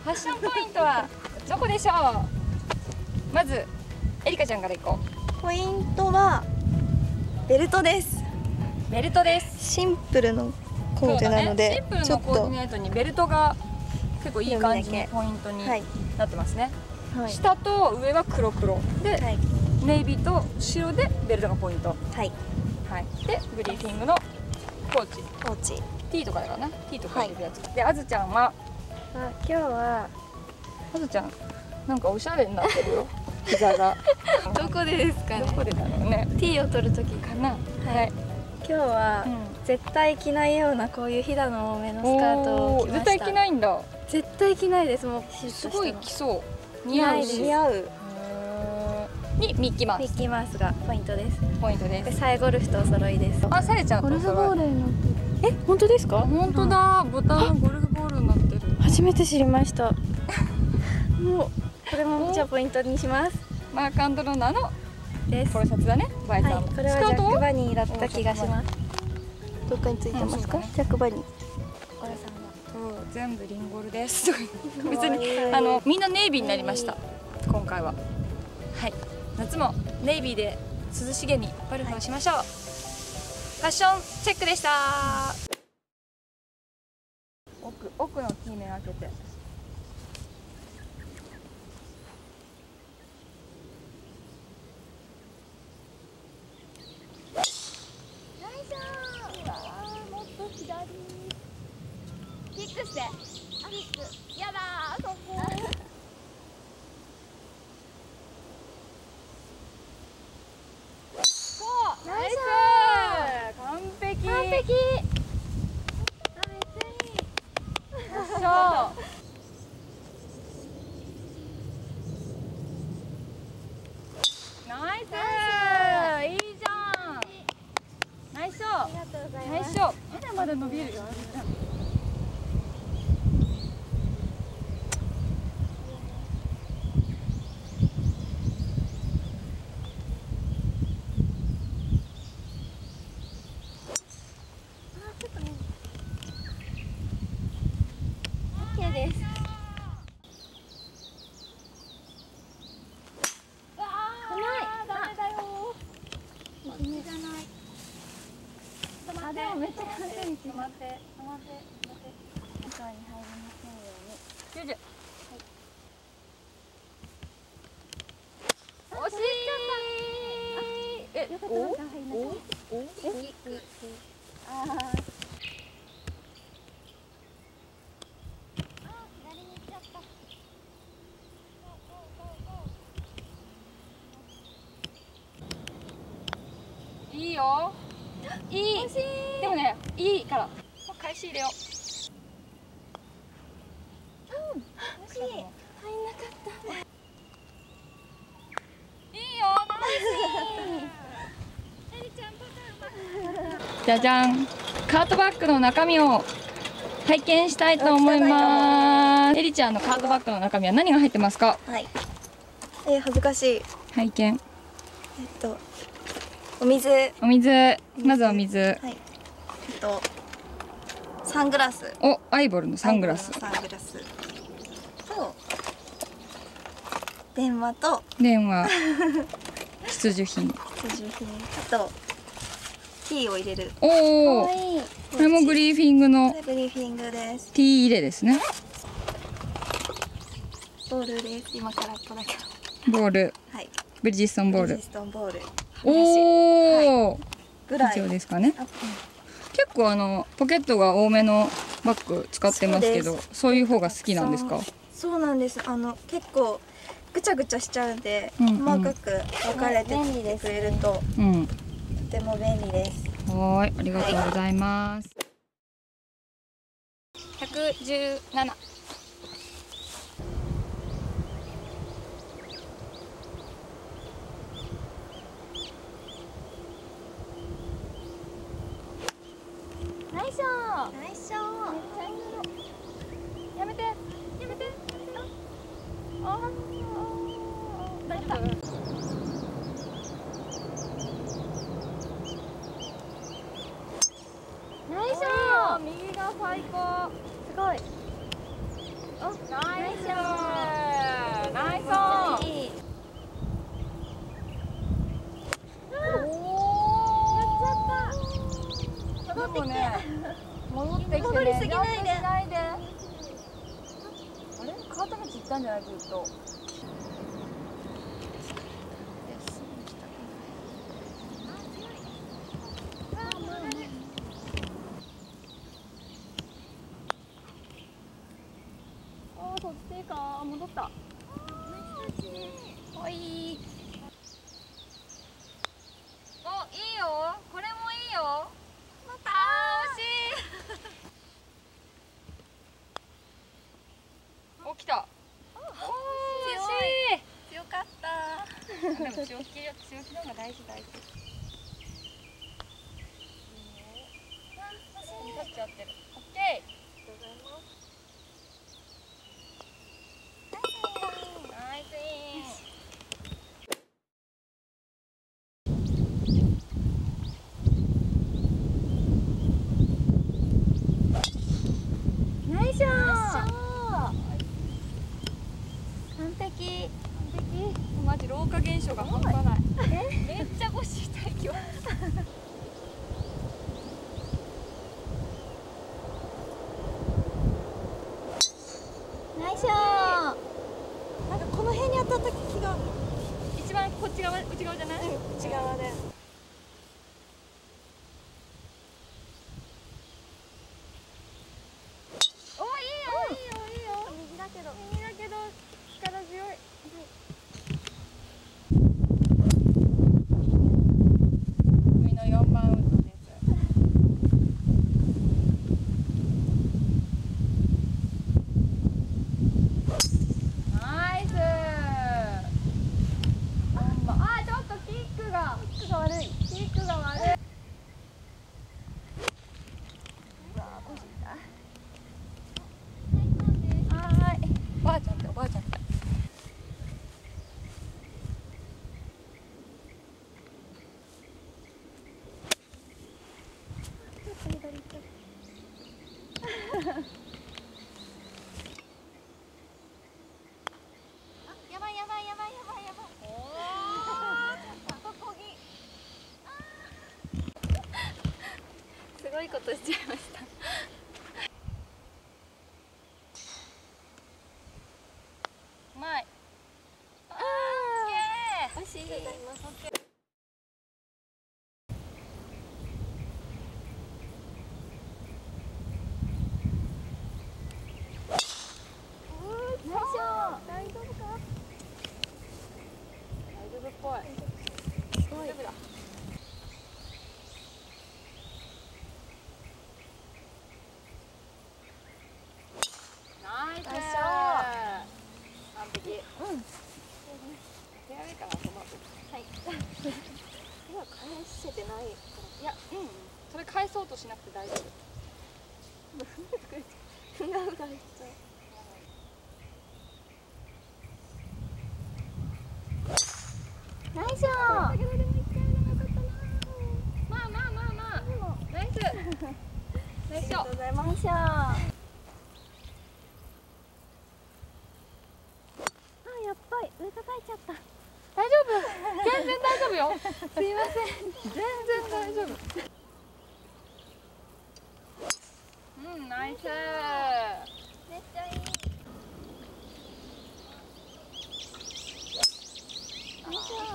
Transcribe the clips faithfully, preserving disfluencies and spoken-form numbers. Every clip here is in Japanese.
ファッションポイントはどこでしょう。まずエリカちゃんからいこう。ポイントはベルトです。 ベルトです。 シンプルのコーデなので、 ね、シンプルのコーディネートにベルトが結構いい感じのポイントになってますね。はい、下と上は黒黒で、はい、ネイビーと白でベルトがポイント。はい、はい、でグリーフィングのポーチ。ポーチ。T とかだからな。T とか入れるやつ。はい、であずちゃんは。 あ、今日はあずちゃんなんかおしゃれになってるよ。膝が。 どこでですかね。 どこでだろうね。 T を取る時かな。はい。今日は、うん、絶対着ないようなこういうひだの多めのスカートを着ました。 絶対着ないんだ。 絶対着ないです。もうすごい着そう。 似合うし。似合う。 にミッキーマウス。 ミッキーマウスがポイントです。 ポイントです。 でサイゴルフとお揃いです。 あ、サレちゃんとお揃い。 ゴルフボールになってる。え、本当ですか？ 本当だ。ボタンゴルフボールになってる。 初めて知りました。もうこれもじゃあポイントにします。 マークアンドローナーのです。 これシャツだね。バイター。 これはジャックバニーだった気がします。どっかについてますか？ジャックバニー。 おらさんが。全部リンゴルです。別にあのみんなネイビーになりました。今回は。はい。夏もネイビーで涼しげにゴルフをしましょう。ファッションチェックでした。奥奥の T 面開けて。キックして。キック。やだー、そこ。そう。ナイス。完璧。完璧。めっちゃいい。よっしゃ。ナイス。いいじゃん。ナイスショー。ありがとうございます。ナイスショー。まだまだ伸びるよ。でもめっちゃ簡単に止まって止まって止まって中に入りませんように。きゅうじゅう。惜しい。え、おおおおああ。いいよ。いい。でもね、いいから。返し入れよう。うん。惜しい。入んなかった。いいよ。ナイス。エリちゃんパパパ。じゃじゃん。カートバッグの中身を拝見したいと思います。エリちゃんのカートバッグの中身は何が入ってますか？ はい。えー、恥ずかしい。 拝見。えっと。お水。 お水。まずお水。はい。 えっと。サングラス。 お、アイボルのサングラス。 サングラス。と。電話と。 電話。必需品。 必需品。あと。ティーを入れる。 おお。これもグリーフィングの。 グリーフィングです。 ティー入れですね。 ボールです。今からここだけど。ボール。 はい。 ブリヂストンボール。 ブリヂストンボール。 おお。 ぐらい。 以上ですかね。結構あのポケットが多めのバッグ使ってますけど、そういう方が好きなんですか？ そうなんです。あの結構ぐちゃぐちゃしちゃうんで、細かく分かれててくれると、うん、とても便利です。 はい、ありがとうございます。ひゃくじゅうなな。ナイスショー。 ナイスショー。 めっちゃいい色。やめて。やめて。ああ。大丈夫。ナイスショー。右が最高。すごい。 ナイスナイスでもね、戻ってきてね、 戻りすぎないで。 あれ、カート道行ったんじゃない、ずっと。ああ、そっちいいか、戻った。おい。お、いいよ、これもいいよ。あー、惜しい。お、来た。おー、惜しい。 強かった。 でも強気、強気の方が大事、大事。取っちゃってる。オッケー。ありがとうございます。ナイスイン。ナイスショー。 完璧。 マジ老化現象が半端ない。めっちゃ腰痛い今日。 ナイスショー。なんかこの辺に当たった気が。 一番こっち側、内側じゃない？ うん、内側で。 お、いいよ、いいよ、いいよ。 右だけど。 右だけど力強い。はい。海の四番ウッドです。ナイス。あ、ちょっとキックが、キックが悪い。キックが悪い。うわ、腰痛い。はーい。おばあちゃんって、おばあちゃんって。 やばいやばいやばいやばいやばい。 おー。すごいことしちゃいました。うまい。あー、惜しい。 ありがとうございます。 ナイスショー。大丈夫か？大丈夫っぽい。大丈夫だ。ナイス。 ナイスショー。 完璧。うん。フェアウェイかな、トマト。 はい。今返せてない。 いや、うん。それ返そうとしなくて大丈夫。 ふがふがしちゃう。ナイスショー。 まあまあまあまあ。ナイス。ナイスショー。 ありがとうございます。ナイスショー。あ、やっぱり上叩いちゃった。 大丈夫。全然大丈夫よ。すいません。全然大丈夫。うん、ナイス。 めっちゃいい。ナイスショー。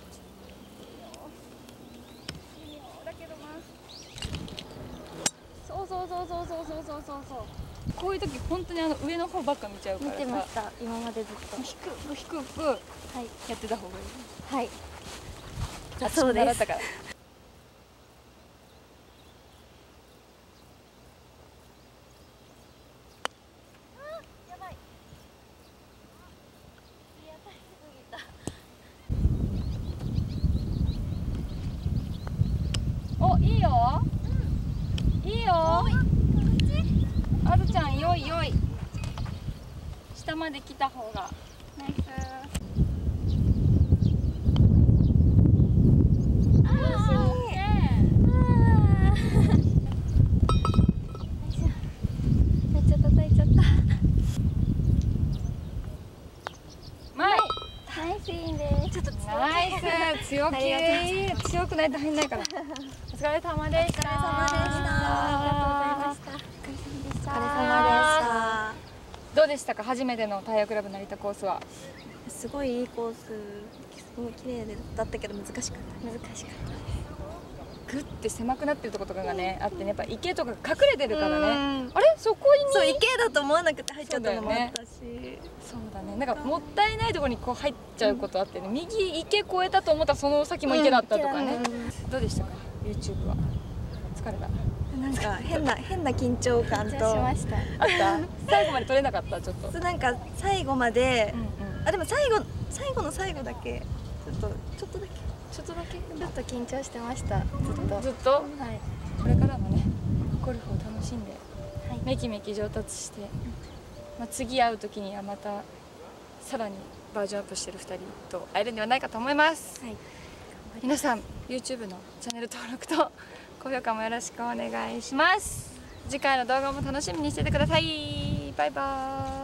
だけどな。そうそうそうそうそうそうそうそうそう。こういう時本当にあの上の方ばっか見ちゃうからさ。 見てました。今までずっと。 低く低くはいやってた方がいい。 はい。 あ、そうです。だから。 やばい。いや、大すぎた。 お、いいよ。いいよ。あずちゃん、よいよい。下まで来た方が。ナイス。 めっちゃ叩いちゃった。 ちょっとナイス、強気、強くないと入んないから。お疲れ様でした。お疲れ様でした。 ありがとうございました。お疲れ様でした。お疲れ様でした。 どうでしたか、初めてのタイヤクラブ成田コースは。 すごいいいコース、すごい綺麗だったけど難しかった。難しかったです。 グッて狭くなってるとことかがねあってね、やっぱ池とか隠れてるからね。あれ、そこにそう池だと思わなくて入っちゃったのもあったし。 そうだね、なんかもったいないところにこう入っちゃうことあってね、右池越えたと思ったらその先も池だったとかね。どうでしたか YouTube は。疲れた。 なんか変な変な緊張感とあった。最後まで撮れなかった。ちょっとなんか最後まで、あでも最後最後の最後だけちょっとちょっとだけちょっとだけちょっと緊張してました。ずっとずっと。はい。これからもねゴルフを楽しんで、はい、めきめき上達して、まあ次会う時にはまたさらにバージョンアップしてるふたりと会えるんではないかと思います。はい。皆さん YouTube のチャンネル登録と高評価もよろしくお願いします。次回の動画も楽しみにしててください。バイバーイ。